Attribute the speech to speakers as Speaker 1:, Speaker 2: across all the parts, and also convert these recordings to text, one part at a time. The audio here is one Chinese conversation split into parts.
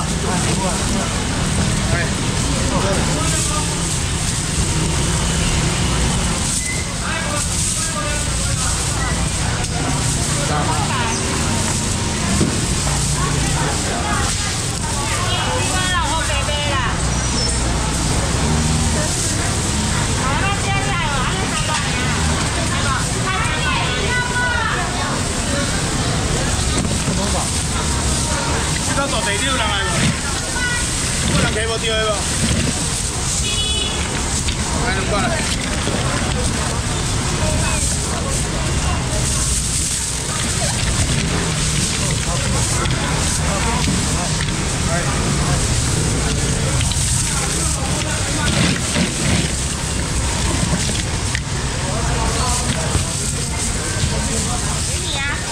Speaker 1: 啊。这做地溜人来无？有人骑无着的无？来两罐来。给你呀。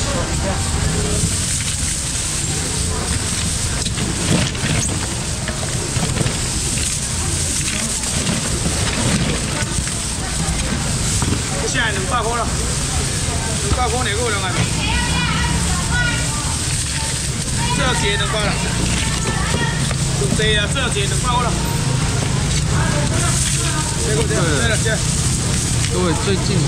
Speaker 1: 现在200块了，200块哪个有人来？这要结200了，对啊，这要结200块了。对了，
Speaker 2: 各位最近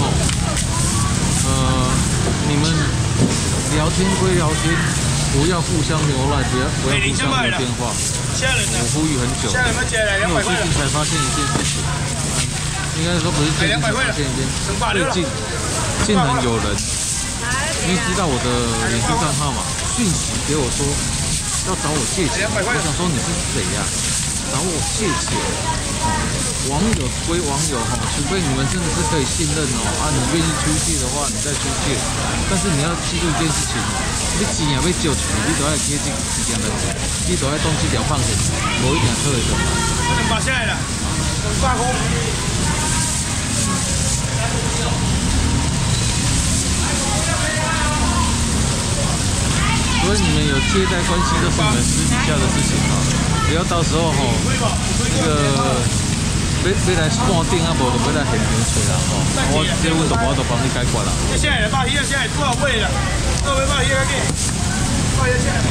Speaker 2: 你们聊天归聊天，不要互相留赖，不要互相留电话。我呼吁很久，因为我最近才发现一件事情。应该说不是最近才发现一件，最近竟然有人，因为知道我的脸书账号嘛，讯息给我说要找我借钱，我想说你是谁呀？找我借钱？网友归网友除非你们真的是可以信任你愿意出借的话，你再出借。但是你要记住一件事情你钱也要借出去，你都要记这件代志，你都要当这条放线，无一定讨会上来。
Speaker 1: 200下来了，200块。
Speaker 2: 所以你们有借贷关系都是你们私底下的事情不要到时候那个要来判定啊，无就要来现场找人我这阮我都帮你解决啦。
Speaker 1: 现在肉鱼啊，现在多少位了？各位肉鱼啊，肉鱼现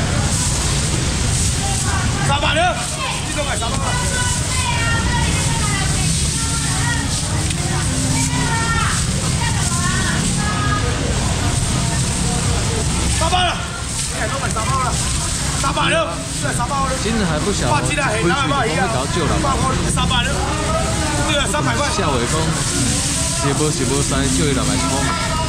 Speaker 1: 在300了，你都买300了。300了，哎，都买300了，300了，对，300了。
Speaker 2: 今日还不晓得回去都会搞救了。
Speaker 1: 300了，对啊，300块。
Speaker 2: 下尾风，是无使，叫伊600块。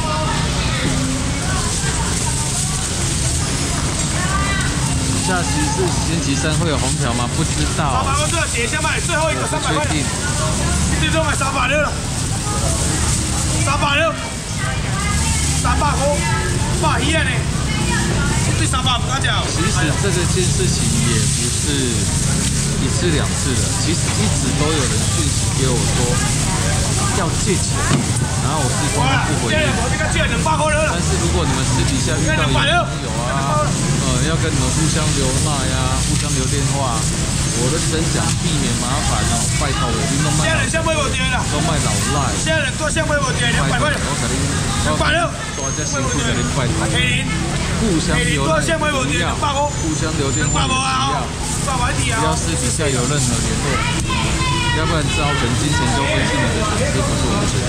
Speaker 2: 下期是星期3会有红条吗？不知道。
Speaker 1: 300块这结一下卖，最后一个300块。最终买300了，300了，300块，大鱼啊呢？对300不敢讲。
Speaker 2: 其实这件事情也不是1次2次的，其实一直都有人讯息给我说要借钱，然后我是通通不回应。但是如果你们私底下遇到有朋友要跟你们互相留赖呀，互相留电话，我认真讲，避免麻烦拜托我，你都卖。现在人像微博跌了，都卖老赖。现在人多像微博跌200块了，200了，大家辛苦给您拜托。互相留赖，不要互相留电话，不要私底下有任何联络，要不然造成金钱纠纷是你的损失，不是我的损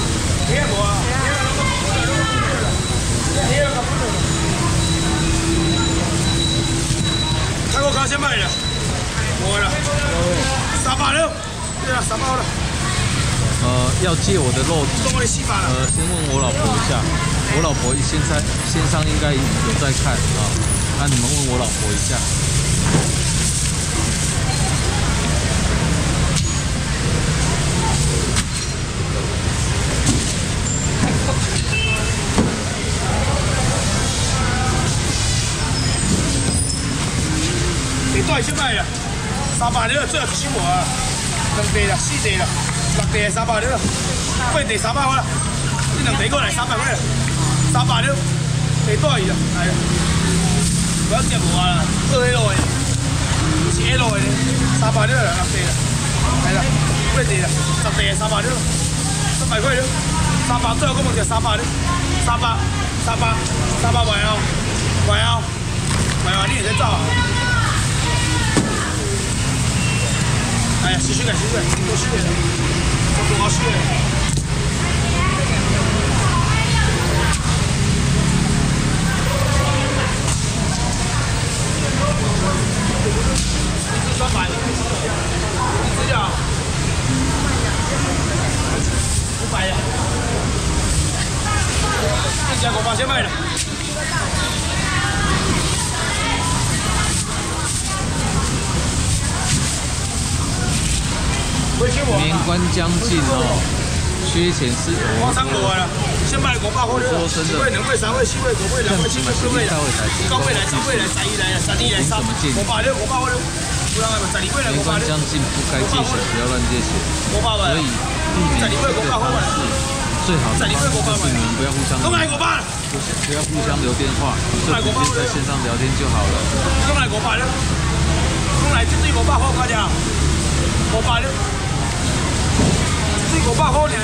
Speaker 2: 失
Speaker 1: 开过卡先卖了，我了，360，对啊，300了。
Speaker 2: 要借我的肉，先问我老婆一下，我老婆线上应该有在看那你们问我老婆一下。
Speaker 1: 你多先卖了，300了，最后1千啊，2地了，4地了，6地300了，8地300块了，你2地过来300块了，300了，地多少了？哎呀，不要接无啊，2 L 的，1 L 的，300了，6地了，来了，8地了，10地300了，300块了，300最后我们就300了，300买啊，你也在造啊？ 少个，多少个，多少个。300，你只要500呀，一家500先卖了。
Speaker 2: 年关将近哦，缺钱是
Speaker 1: 我差不多了，先卖500块了。
Speaker 2: 说真的，
Speaker 1: 2位、2位、3位、4位、5位、2位、7位、8位、9位来，10位来，11来，12来，3、500块了，500块了。不然12位来500块。
Speaker 2: 年关将近，不该借钱，不要乱借钱。
Speaker 1: 500块。
Speaker 2: 所以避免这个方式，最好的方式就是你们不要互相，
Speaker 1: 都来500了，
Speaker 2: 不要互相留电话，就直接在线上聊天就好了。
Speaker 1: 都来500了，都来就对500块快点，500了。这500块呢？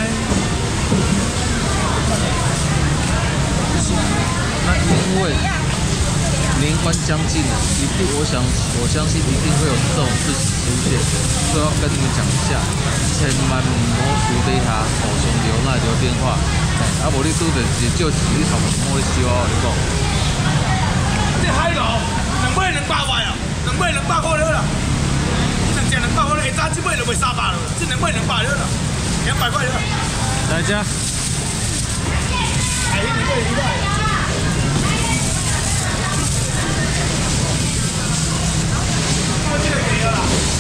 Speaker 2: 那因为年关将近了，我相信一定会有这种事情出现，所以要跟你们讲一下，千万唔好私底下互相留电话，无你拄着是借钱，你头毛我收啊！你讲。
Speaker 1: 这海路2尾200块啊，2尾200块了啦，2只200块了，下早这尾就卖300了，这2尾200了啦，200块了。
Speaker 2: 来家。
Speaker 1: 哎，你这100。这个给了啦，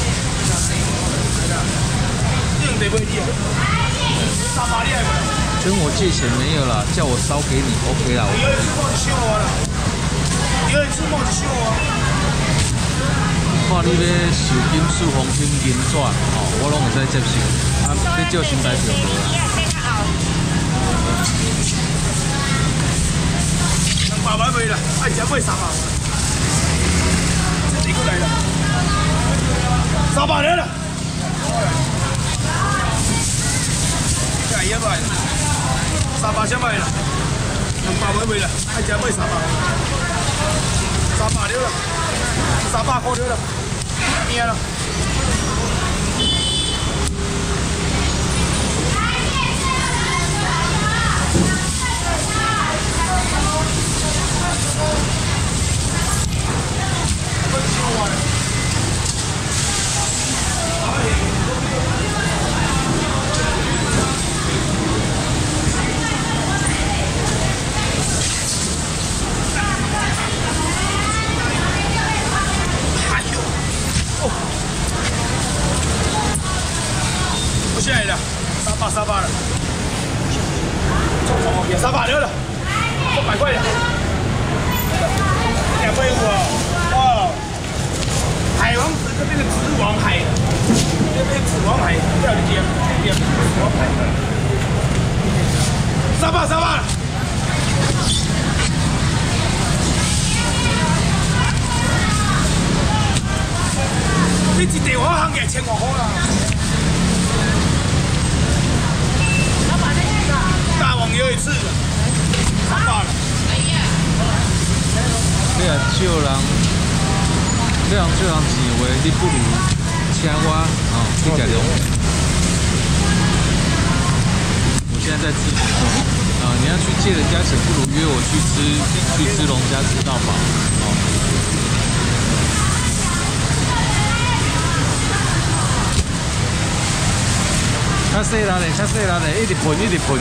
Speaker 1: 这种得不低啊，300厉害不？
Speaker 2: 跟我借钱没有啦，叫我烧给你 ，OK 啦。
Speaker 1: 有一次冒就收我了，有一次冒就收我。
Speaker 2: 看你要受金属黄金银纸，哦，我拢会使接受。啊，你借新台币无啦？200万没了，哎，只买300万。这过来了，300人了。这也买，300先买了，200万没了，哎，只买300万。300了，300块了，免了。现在的300了，也360了，100块了，250哦，海王子这边的紫王海，这边紫王海掉一点紫王海，300了。你一地我行嘅1500块啦。大网有一次300了。 你若借人钱话，你不如请我去家中。我现在在直播中你要去借人家钱，不如约我去吃龙家吃到饱较细粒的，一直喷。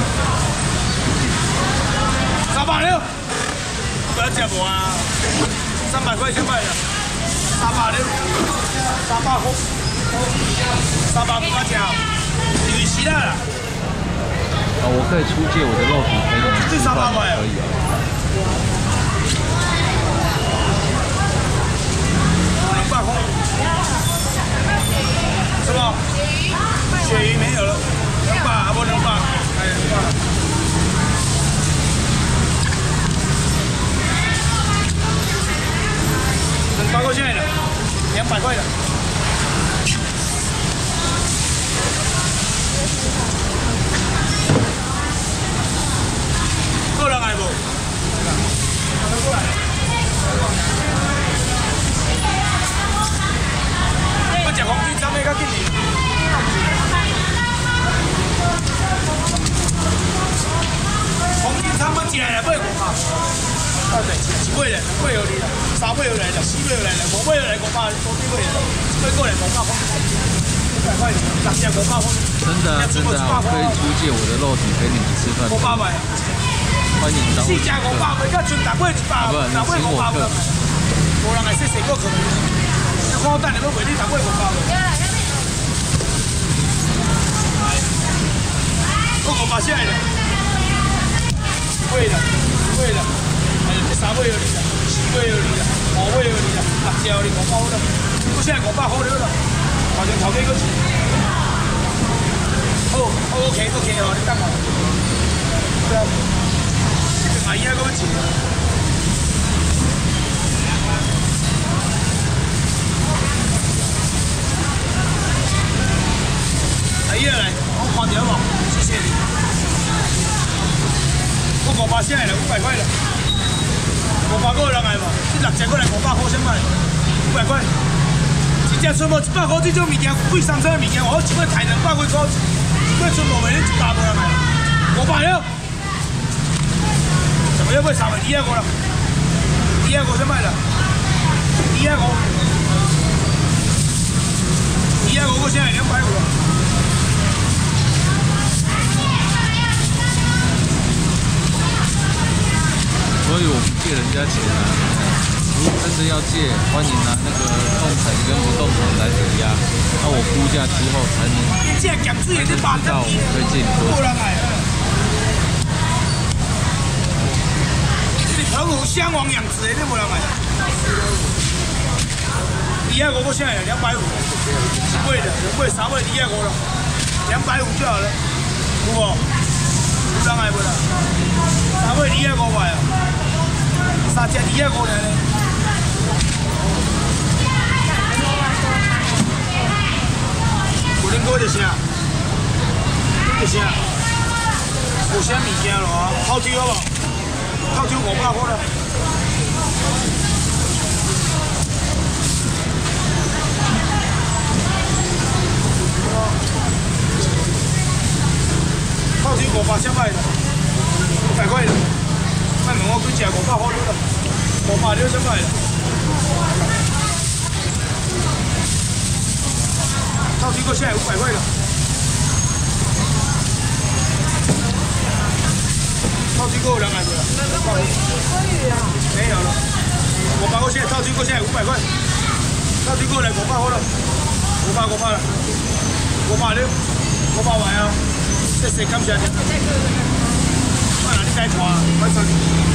Speaker 1: 360，不要接我啊！300块先卖了，360，300块，300不要接，你洗了。
Speaker 2: 我可以出借我的肉体陪你们吃饭，可以
Speaker 1: 200块，是吧？鳕鱼没有了，200啊不200，哎200。200块钱的，200块的。够人来不？过来。我吃黄金，咱们较紧哩。 500，多几个人，最过来500块，500块，6只500块。
Speaker 2: 真的啊，真的啊，我可以租借我的肉体陪你们吃饭。
Speaker 1: 500块。
Speaker 2: 欢迎找我。
Speaker 1: 4只500块，甲剩大尾100，大尾500块。无人来说谁过去？我等下要卖你大尾500块。我500下来了。贵了，贵了，3尾有你啦，4尾有你啦，5尾有你啦，6只有你500块了，我现在500块了啦，反正头家个钱。好，OK，哦，你等下。对啊，阿姨那个钱。阿姨来，我看到无？谢谢你。我500下来了，500块了。500个人来无？你6只过来500块先卖，500块。一只春无100块，这种物件贵3层的物件，我一尾抬200块块，一尾春无卖你100无人来，500了。怎么又卖3尾205了？205先卖了，205，205我现在250了。
Speaker 2: 所以我不借人家钱啊！如果真的要借，欢迎拿那个动产跟不动产来抵押，那我估价之后才能知道我可以借你多少。
Speaker 1: 这里澎湖香王养殖的，你无人买。205我现在250，一尾的，2尾3尾205了，250就好了，有无？有人买不啦？3尾205块啊，3只205呢。有恁哥就啥？就啥？有啥物件咯？烤猪好无？烤猪500块了。烤猪500先卖的，500块的。卖问我几只500块了，500了先卖的。烤猪个现在500块了。烤猪个有人来不了？没有了。500块现在烤猪个现在500块，烤猪个来500块了，500了，500了，500万啊！谢谢感谢你。我哪里该看？我操！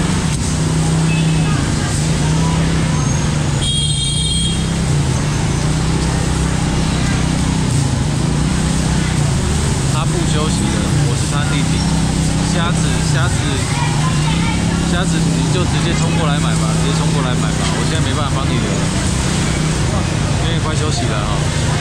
Speaker 2: 他不休息了，我是他弟弟。虾子，你就直接冲过来买吧，直接冲过来买吧。我现在没办法帮你留了，因为快休息了哈。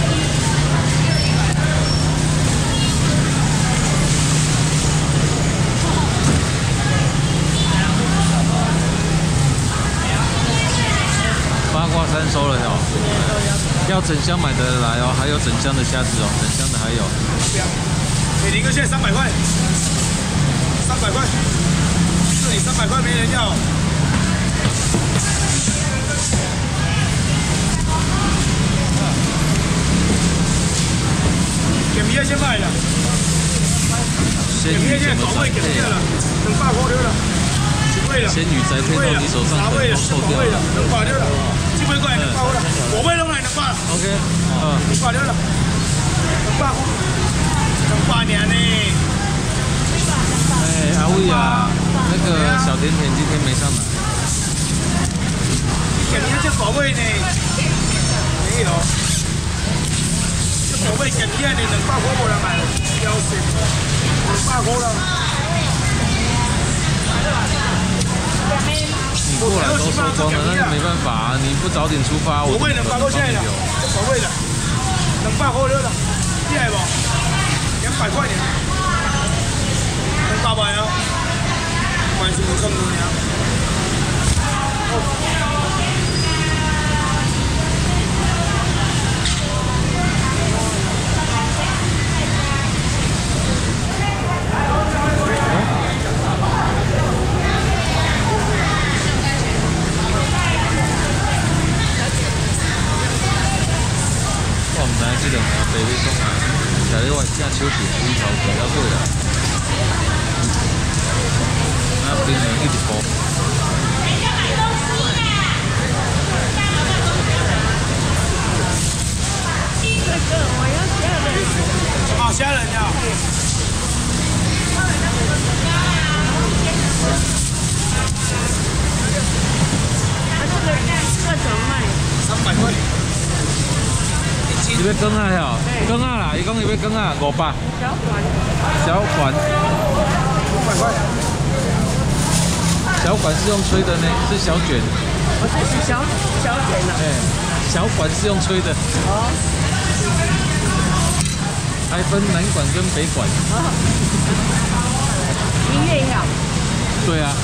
Speaker 2: 八卦山收了哦，要整箱买得来哦，还有整箱的虾子哦，整箱的还有。
Speaker 1: 给林哥现在300块，300块，这里300块没人要。给米先卖了，
Speaker 2: 鲜鱼怎么栽配啊
Speaker 1: 200块了，1尾了，
Speaker 2: 鲜鱼栽配到你手上可能都臭掉了。
Speaker 1: 200了，1尾过来200块了，5尾拢来200。
Speaker 2: OK，
Speaker 1: 200了，200块，200年呢。
Speaker 2: 哎，阿伟啊，那个小甜甜今天没上来。
Speaker 1: 给米这5尾呢？没有。这5尾给米呢200块无人买了，要死，200块了。
Speaker 2: 你过来都收光了，那就没办法啊！你不早点出发，我
Speaker 1: 5尾200块现在了，这5尾了，200块了，厉害不？200块钱，200万啊，完全不坑你啊！
Speaker 2: 唔知即两下白要讲啊，但你我正手边龟头过了过啦，啊，冰凉一直煲。
Speaker 1: 好吓人呀！
Speaker 3: 这怎么卖
Speaker 1: ？300块。
Speaker 2: 你要羹啊吼？羹啊啦，伊讲伊要羹啊，500。
Speaker 3: 小管。
Speaker 2: 小管。
Speaker 1: 500块。
Speaker 2: 小管是用吹的呢，是小卷。
Speaker 3: 我这是小卷了。
Speaker 2: 哎，小管是用吹的。
Speaker 3: 哦。
Speaker 2: 还分南管跟北管。
Speaker 3: 哦。音乐要。
Speaker 2: 对啊。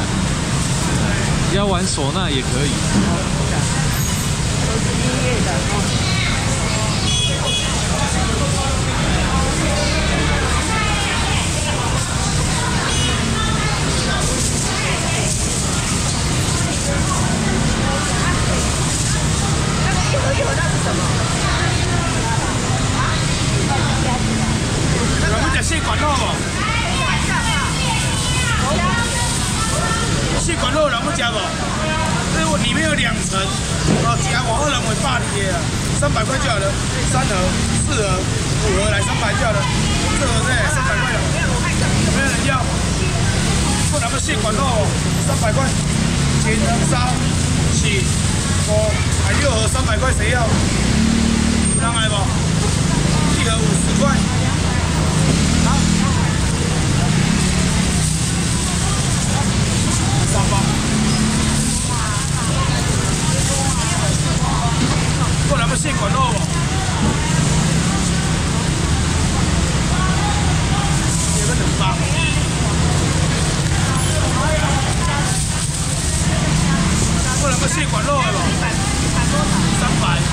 Speaker 2: 要玩唢呐也可以。
Speaker 3: 都是音乐的哦。
Speaker 1: 细管肉哦，细管肉人不吃不？这里面有2层，哦，吃我2人会饱的，300块就好了，3盒、4盒、5盒来300就好了，这盒呢300块了，没有人要。不然不细管肉300块，前3、4、5还6盒300块，谁要？有人来不？1盒50块。过来不细管肉哦，有个2包。过来不细管肉的不？300。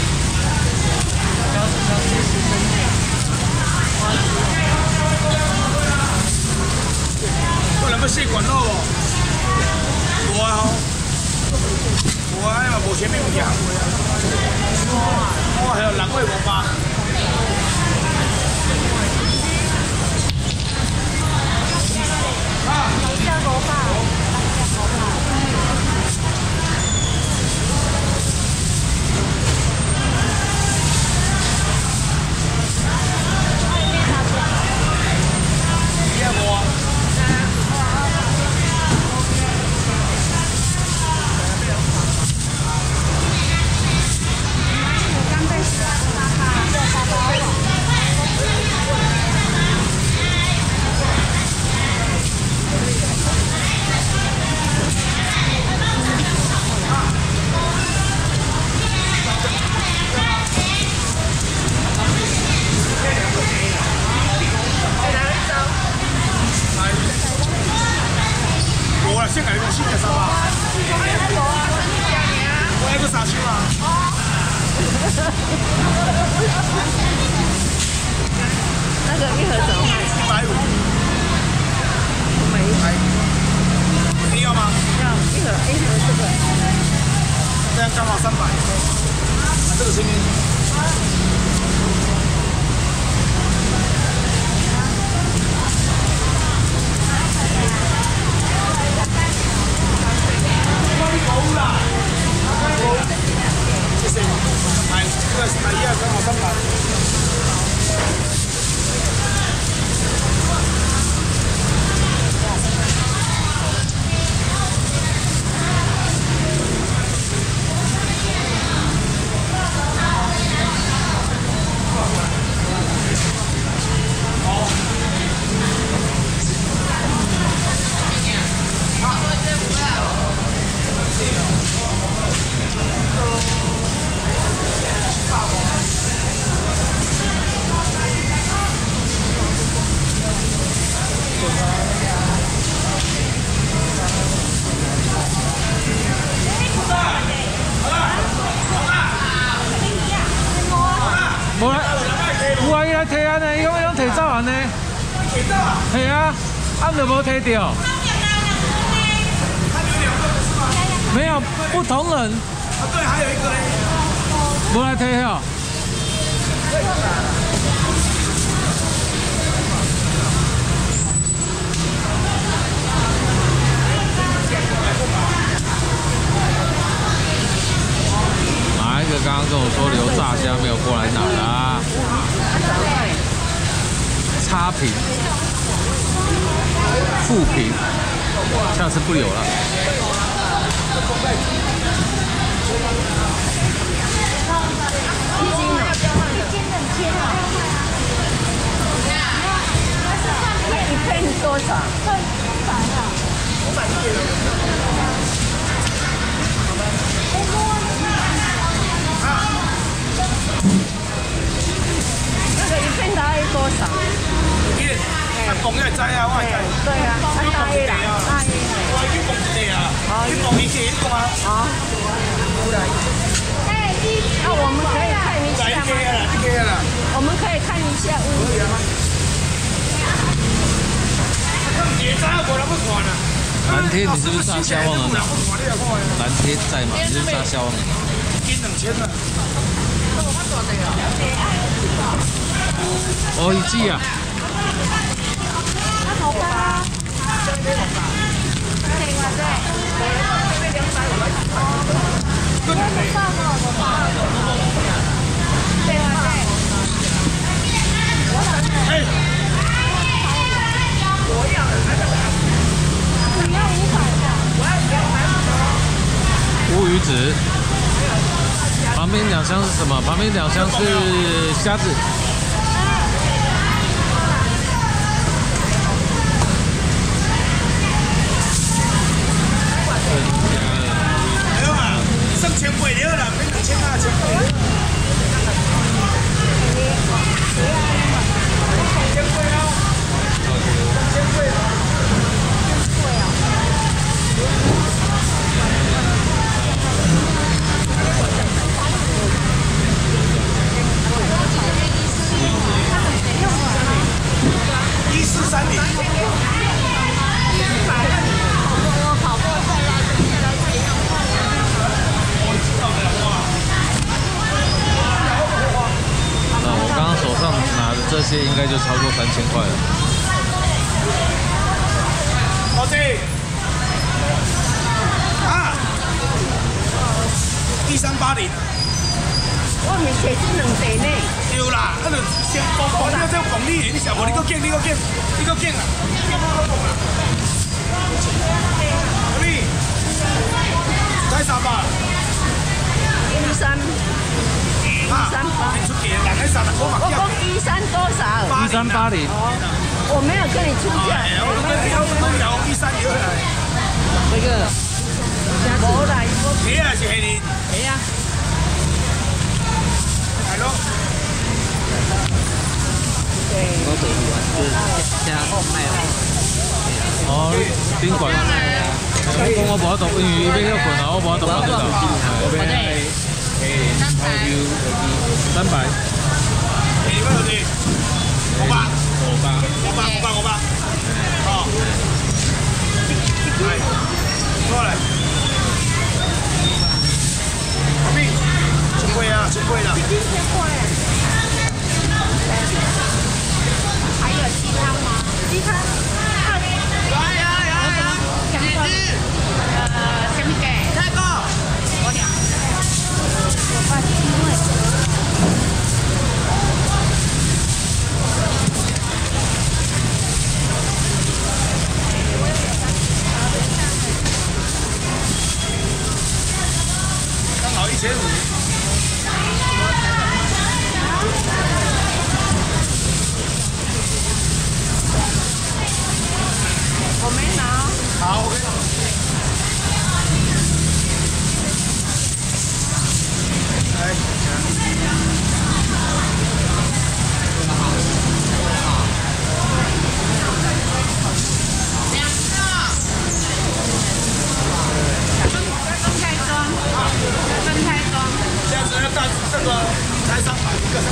Speaker 1: 过来不细管肉哦，无啊吼，无啊，嘛无前面有行过啊。哦，还有人味500。先改个新的沙发。我还个啥去嘛？
Speaker 3: 那个1盒怎么卖
Speaker 1: ？150。
Speaker 3: 没。
Speaker 1: 你要吗？
Speaker 3: 要1盒这个。
Speaker 1: 这样刚好300。这个前面。谢谢。买1盒刚好300。
Speaker 2: 无来，有啊，伊来摕安尼，伊讲摕走安尼。摕走啊？系啊，俺就无摕到。没有，不同人。
Speaker 1: 啊，对，还有一个嘞。
Speaker 2: 无来摕哦。 哪一个刚刚跟我说留炸虾没有过来拿啦？差评、负评，下次不留了。
Speaker 3: 一片多少？那个一片大概多少？
Speaker 1: 他讲要知啊，我会知。
Speaker 3: 对啊，大约啦，大约。
Speaker 1: 我已经讲一个啊，你讲一个，你讲啊。
Speaker 3: 好。那我们可以看一下吗？我们可以看一下乌鱼吗？
Speaker 2: 蓝天，你是不是炸虾忘了拿？蓝天在吗？你是不是炸虾忘了拿？
Speaker 1: 斤2000了。
Speaker 2: 哦，一季啊。
Speaker 3: 好吧。
Speaker 2: 乌鱼子，旁边2箱是什么？旁边2箱是虾子。
Speaker 1: 没有啊，剩1800了啦，没2000啊，1800。
Speaker 2: 这些应该就超过3000块了。
Speaker 1: 老弟，啊，1380。
Speaker 3: 我咪写是2地呢。
Speaker 1: 对啦，那就先讲了，这讲你晓无？你搁见，你搁见啊！你才300。
Speaker 3: 13。
Speaker 1: 出钱，人喺30块嘛。
Speaker 3: 我讲13多少
Speaker 2: ？1380。
Speaker 3: 我没有跟你出价。
Speaker 1: 我都有13有来。
Speaker 2: 那个。
Speaker 3: 无啦，
Speaker 1: 你也是黑的。
Speaker 3: 系啊。
Speaker 1: 系咯。
Speaker 2: 我等于就是加卖了。哦，宾馆。我讲我无得，因为要要困啊，我无得我得到。300。
Speaker 1: 你多少钱？500。哦。来，过来。阿妹，真贵啊，真贵了。
Speaker 3: 还有鸡汤吗？鸡汤。有。什么鸡？泰国。我俩。我把鸡味。
Speaker 1: 刚好1500。
Speaker 3: 我没拿。
Speaker 1: 好，OK。来。这个才300，一个300。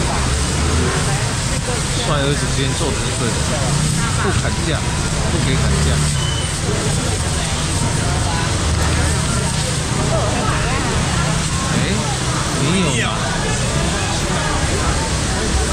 Speaker 2: 帅儿子今天做的是对的，不砍价，不给砍价。哎，你有吗？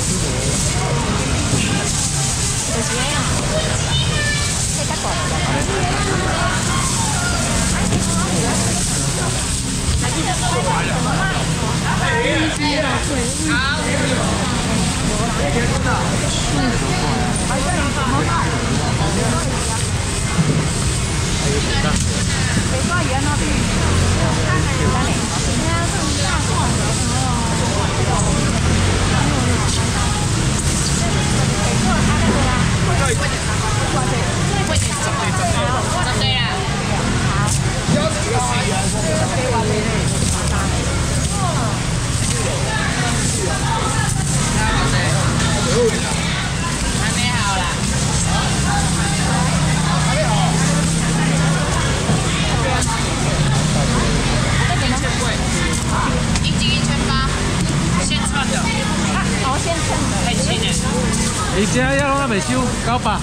Speaker 2: 你这要拢还未收900。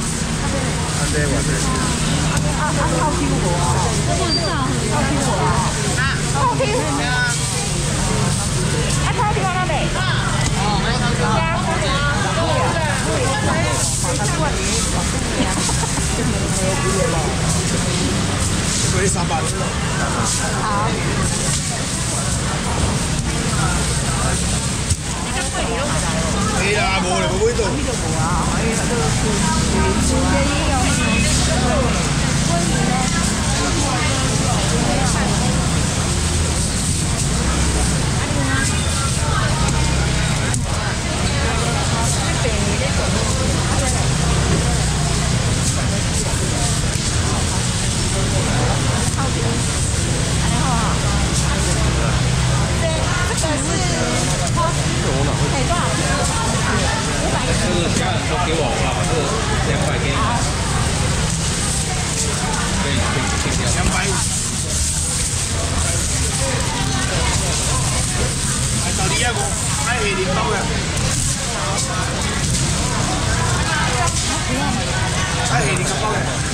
Speaker 1: 所以300。好。没啦，无嘞，无买到。
Speaker 2: 家人说给我，我把这200给你们。可以掉。
Speaker 1: 200。还到你啊个，还下领包嘅。还下领个包嘅。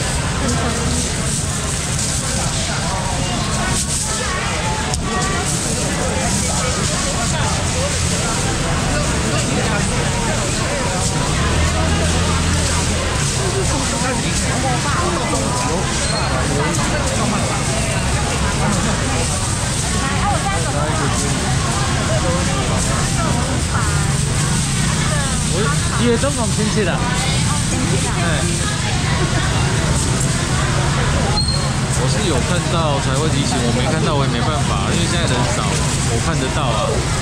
Speaker 2: 也中共亲戚的。我是有看到才会提醒，我没看到我也没办法，因为现在人少，我看得到啊。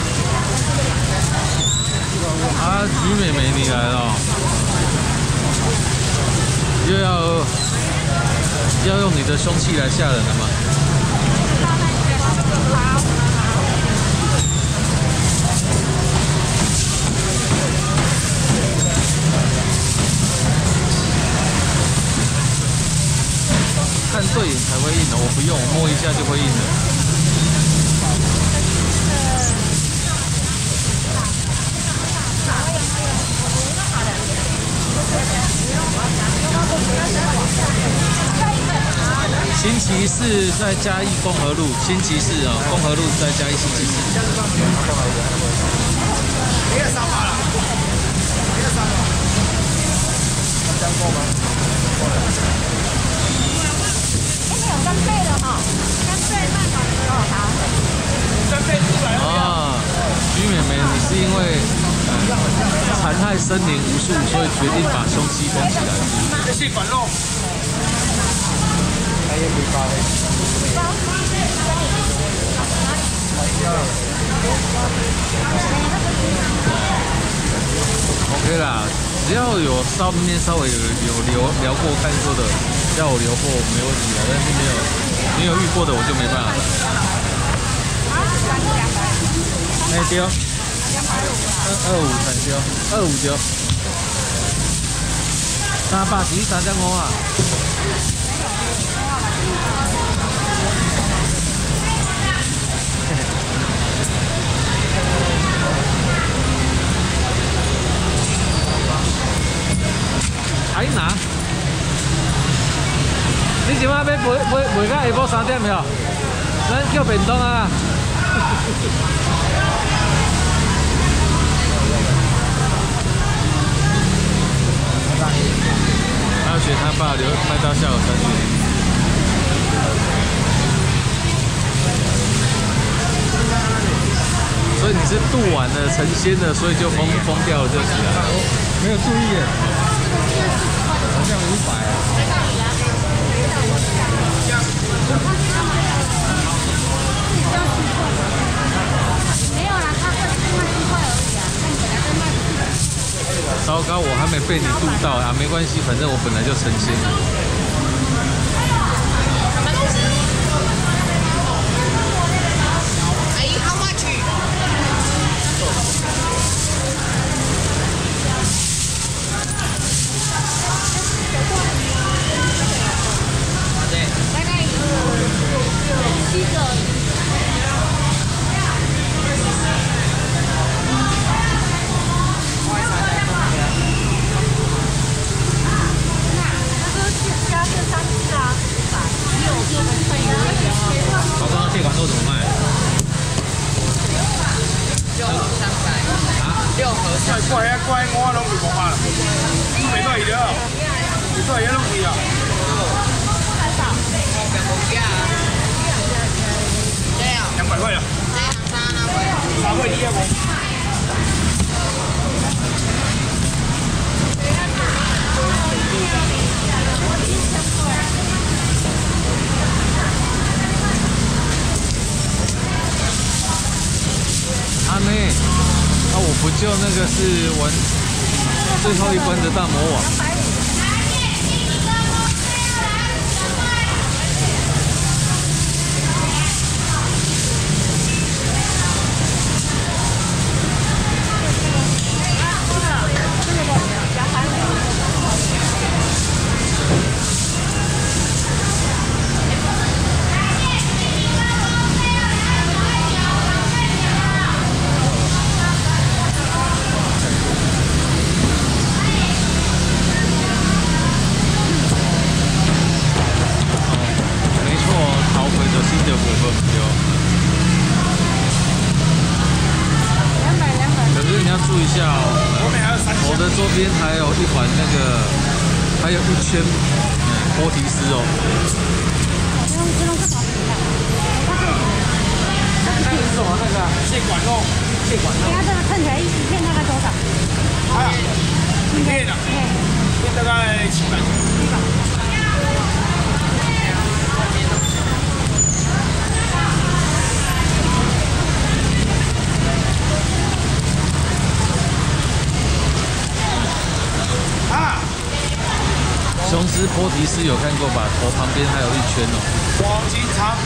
Speaker 2: 啊，徐美美你来了，又要用你的凶器来吓人了吗？看对眼才会硬的，我不用，我摸一下就会硬了。星期四在嘉义共和路，星期四哦，共和路在嘉义星期四。
Speaker 1: 没有300了，没有300。香过吗？
Speaker 3: 有干贝的哈，干贝慢慢的哦，好。
Speaker 1: 干贝出来了。
Speaker 2: 啊，徐美美，你是因为残害生灵无数，所以决定把凶器封起来。
Speaker 1: 这是反肉。OK 啦，只要有上面稍微有聊过看过的，要我留货没问题的，但是没有遇过的我就没办法。哎丢，25才丢，25丢。300是3.5啊。还拿？你今晚要卖到下晡3点没有？咱叫便当啊！
Speaker 2: 卖到下午3点。所以你是度完了成仙了，所以就疯掉了就起来了。
Speaker 4: 没有注意耶，好像500啊。
Speaker 3: 没有啦，他会卖7块而已啊，看本来在卖。
Speaker 2: 糟糕，我还没被你度到啊！没关系，反正我本来就成仙了。
Speaker 3: 阿姨，how much？大概7个。
Speaker 4: 好，刚刚这款肉怎么卖
Speaker 3: 6盒300。啊？6盒300。
Speaker 1: 怪我拢是500啦，你袂带伊了，你带伊拢去啊。200块了。3块你要无？
Speaker 2: 阿妹，我不就那个是玩最后一关的大魔王？注意一下哦，我的周边还有一环那个，还有1圈波提斯哦。
Speaker 1: 那个是什么？那个谢管肉，谢管肉。
Speaker 3: 它这个称起来一片大概多少？
Speaker 1: 一片啊，一片大概700。
Speaker 2: 雄狮波提斯有看过吧？头旁边还有1圈哦。
Speaker 1: 黄金肠。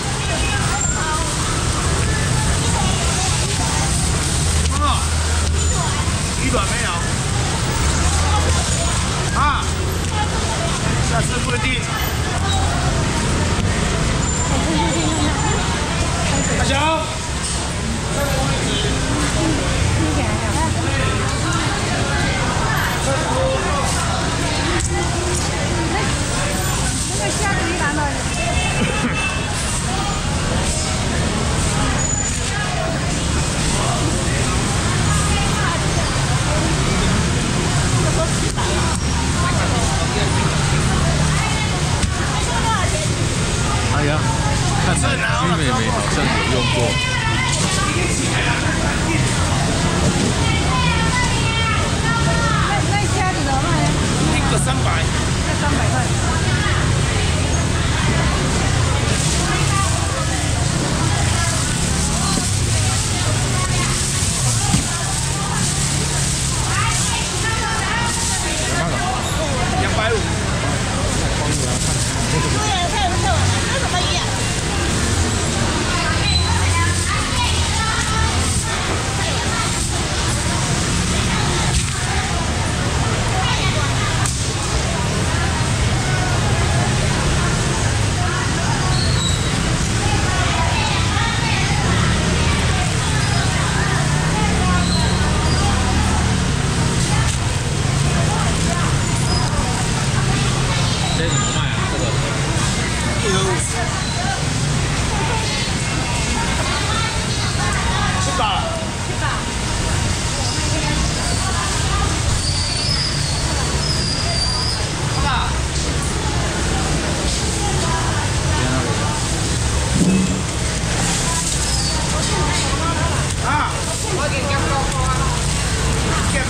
Speaker 1: 啊，鱼卵没有？啊，下次不一定。大小。
Speaker 3: 虾子鱼丸的。
Speaker 2: 哎呀，看来居美美好像有用过。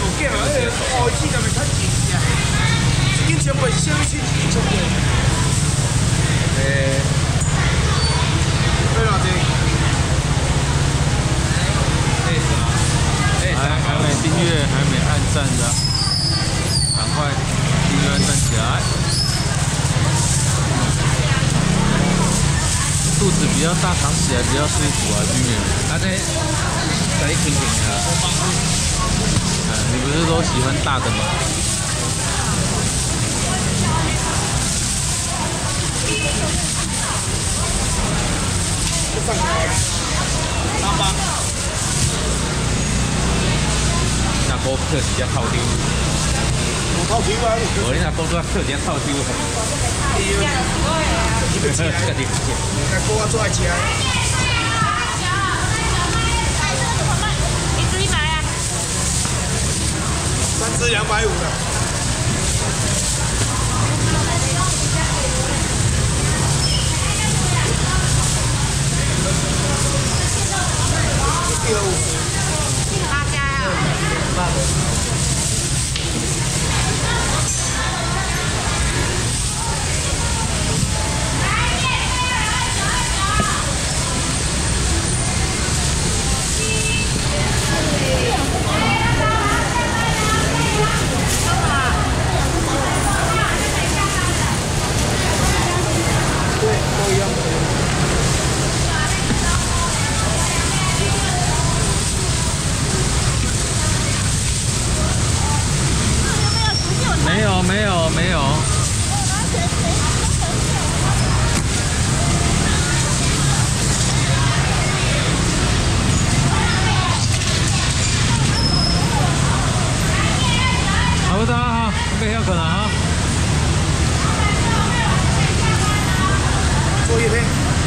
Speaker 1: 件啊，迄个哦，气就咪较钱啊，一斤千八是啥物钱？一斤千八。要偌济？
Speaker 2: 还没订阅、还没按赞的，赶快订阅、按赞起来。肚子比较大，躺起来比较舒服啊，居民。
Speaker 5: 这可以平平的。
Speaker 2: 你不是都喜欢大的吗？
Speaker 1: 上来，38。
Speaker 5: 那股票是只套丢，
Speaker 1: 我套丢啊！
Speaker 5: 我你那股票票只套丢，家己食。
Speaker 1: 那股我最爱吃。
Speaker 3: 你自己买啊
Speaker 1: 3只250的。
Speaker 3: 辣椒啊。
Speaker 2: 没有。好不好？准备要可能啊。
Speaker 1: 做一片。